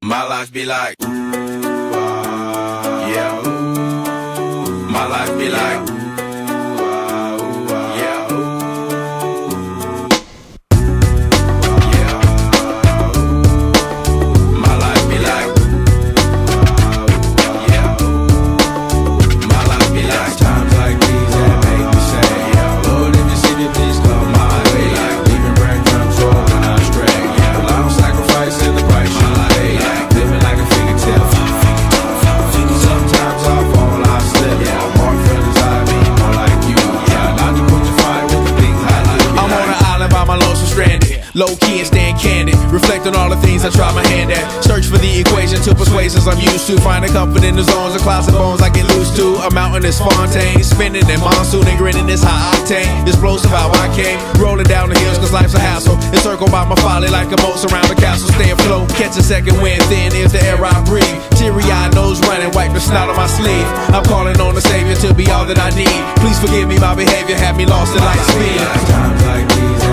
My life be like, yeah. My life be like, yeah. Yeah. My life be like, yeah. My life be like times like these that make me say, yeah. Lord, if you see me, please come my way. Like leaving breadcrumbs rolling I stray. Yeah. Well, I'm sacrificing the price you pay. Like living like a fingertip. Sometimes I fall, I slip. Yeah, I'm more friends, I mean more like you. Yeah, not to put your fire with the things I do. I'm on an island by my lonesome stranded. Low key and staying candid. Reflect on all the things I try my hand at. Search for the equation to persuasions I'm used to. Finding comfort in the zones of clouds and bones I get loose to. A mountain is Fontaine. Spinning in monsoon and grinning this high octane. Explosive how I came. Rolling down the hills cause life's a hassle. Encircled by my folly like a moat around the castle. Stay afloat. Catch a second wind. Thin is the air I breathe. Teary-eyed nose running. Wipe the snot on my sleeve. I'm calling on the Savior to be all that I need. Please forgive me my behavior. Had me lost in light speed. Times like these